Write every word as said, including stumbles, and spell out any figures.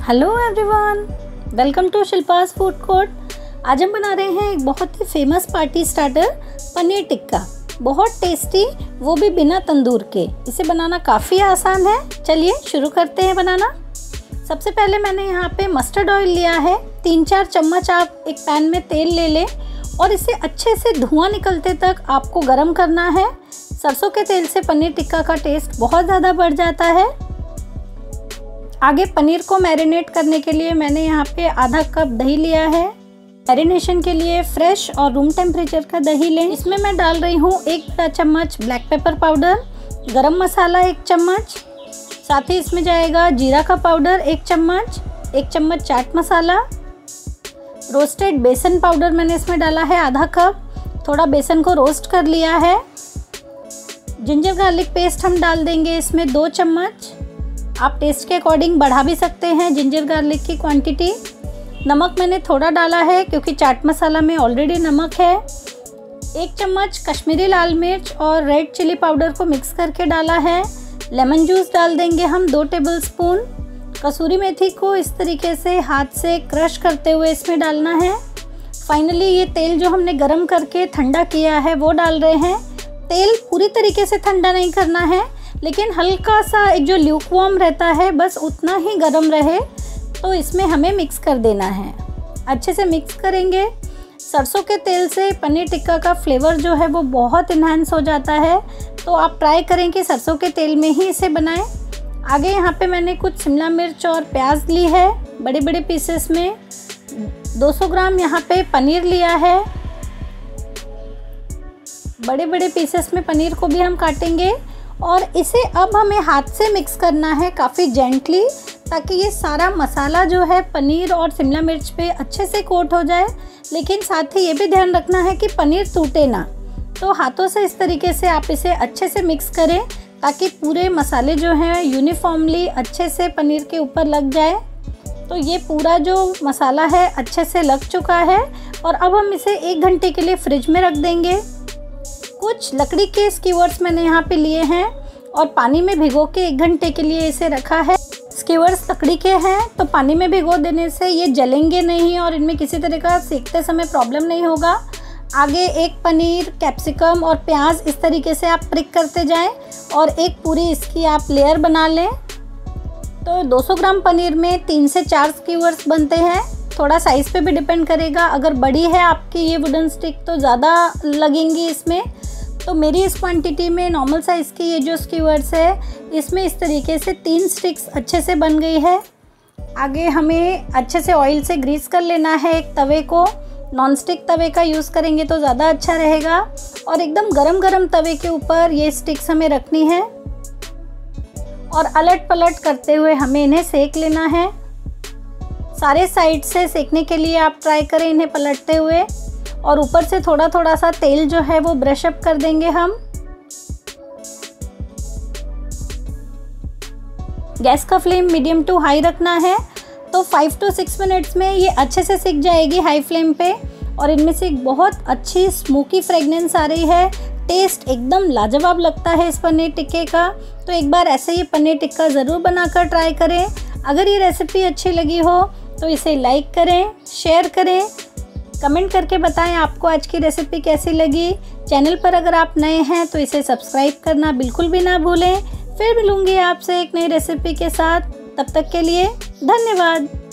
Hello everyone, welcome to Shilpa's food court. आज हम बना रहे हैं एक बहुत ही famous party starter paneer tikka. बहुत टेस्टी, वो भी बिना तंदूर के। इसे बनाना काफ़ी आसान है। चलिए शुरू करते हैं बनाना। सबसे पहले मैंने यहाँ पे मस्टर्ड ऑयल लिया है। तीन चार चम्मच आप एक पैन में तेल ले लें और इसे अच्छे से धुआं निकलते तक आपको गरम करना है। सरसों के तेल से पनीर टिक्का का टेस्ट बहुत ज़्यादा बढ़ जाता है। आगे पनीर को मैरिनेट करने के लिए मैंने यहाँ पे आधा कप दही लिया है। मैरिनेशन के लिए फ्रेश और रूम टेम्परेचर का दही लें। इसमें मैं डाल रही हूँ एक बड़ा चम्मच ब्लैक पेपर पाउडर, गरम मसाला एक चम्मच, साथ ही इसमें जाएगा जीरा का पाउडर एक चम्मच, एक चम्मच चाट मसाला, रोस्टेड बेसन पाउडर मैंने इसमें डाला है आधा कप। थोड़ा बेसन को रोस्ट कर लिया है। जिंजर गार्लिक पेस्ट हम डाल देंगे इसमें दो चम्मच। आप टेस्ट के अकॉर्डिंग बढ़ा भी सकते हैं जिंजर गार्लिक की क्वांटिटी। नमक मैंने थोड़ा डाला है क्योंकि चाट मसाला में ऑलरेडी नमक है। एक चम्मच कश्मीरी लाल मिर्च और रेड चिली पाउडर को मिक्स करके डाला है। लेमन जूस डाल देंगे हम दो टेबलस्पून। कसूरी मेथी को इस तरीके से हाथ से क्रश करते हुए इसमें डालना है। फाइनली ये तेल जो हमने गरम करके ठंडा किया है वो डाल रहे हैं। तेल पूरी तरीके से ठंडा नहीं करना है, लेकिन हल्का सा एक जो ल्यूकवार्म रहता है बस उतना ही गर्म रहे तो इसमें हमें मिक्स कर देना है। अच्छे से मिक्स करेंगे। सरसों के तेल से पनीर टिक्का का फ्लेवर जो है वो बहुत इन्हांस हो जाता है, तो आप ट्राई करें कि सरसों के तेल में ही इसे बनाएं। आगे यहाँ पे मैंने कुछ शिमला मिर्च और प्याज ली है बड़े बड़े पीसेस में। दो सौ ग्राम यहाँ पे पनीर लिया है। बड़े बड़े पीसेस में पनीर को भी हम काटेंगे और इसे अब हमें हाथ से मिक्स करना है काफ़ी जेंटली, ताकि ये सारा मसाला जो है पनीर और शिमला मिर्च पे अच्छे से कोट हो जाए। लेकिन साथ ही ये भी ध्यान रखना है कि पनीर टूटे ना, तो हाथों से इस तरीके से आप इसे अच्छे से मिक्स करें ताकि पूरे मसाले जो हैं यूनिफॉर्मली अच्छे से पनीर के ऊपर लग जाए। तो ये पूरा जो मसाला है अच्छे से लग चुका है और अब हम इसे एक घंटे के लिए फ्रिज में रख देंगे। कुछ लकड़ी के स्कीवर्स मैंने यहाँ पे लिए हैं और पानी में भिगो के एक घंटे के लिए इसे रखा है। स्कीवर्स लकड़ी के हैं तो पानी में भिगो देने से ये जलेंगे नहीं और इनमें किसी तरह का सेकते समय प्रॉब्लम नहीं होगा। आगे एक पनीर, कैप्सिकम और प्याज इस तरीके से आप प्रिक करते जाएं और एक पूरी इसकी आप लेयर बना लें। तो दो सौ ग्राम पनीर में तीन से चार स्कीवर्स बनते हैं। थोड़ा साइज़ पे भी डिपेंड करेगा। अगर बड़ी है आपकी ये वुडन स्टिक तो ज़्यादा लगेंगी इसमें। तो मेरी इस क्वांटिटी में नॉर्मल साइज़ की ये जो स्कीवर्स है इसमें इस तरीके से तीन स्टिक्स अच्छे से बन गई है। आगे हमें अच्छे से ऑयल से ग्रीस कर लेना है एक तवे को। नॉन स्टिक तवे का यूज़ करेंगे तो ज़्यादा अच्छा रहेगा। और एकदम गरम गरम तवे के ऊपर ये स्टिक्स हमें रखनी है और अलट पलट करते हुए हमें इन्हें सेक लेना है। सारे साइड से सेकने के लिए आप ट्राई करें इन्हें पलटते हुए, और ऊपर से थोड़ा थोड़ा सा तेल जो है वो ब्रश अप कर देंगे हम। गैस का फ्लेम मीडियम टू हाई रखना है। तो फाइव टू सिक्स मिनट्स में ये अच्छे से सिक जाएगी हाई फ्लेम पे और इनमें से एक बहुत अच्छी स्मोकी फ्रेगनेंस आ रही है। टेस्ट एकदम लाजवाब लगता है इस पनीर टिक्के का। तो एक बार ऐसे ही पनीर टिक्का ज़रूर बनाकर ट्राई करें। अगर ये रेसिपी अच्छी लगी हो तो इसे लाइक करें, शेयर करें, कमेंट करके बताएं आपको आज की रेसिपी कैसी लगी। चैनल पर अगर आप नए हैं तो इसे सब्सक्राइब करना बिल्कुल भी ना भूलें। फिर मिलूंगी आपसे एक नई रेसिपी के साथ। तब तक के लिए धन्यवाद।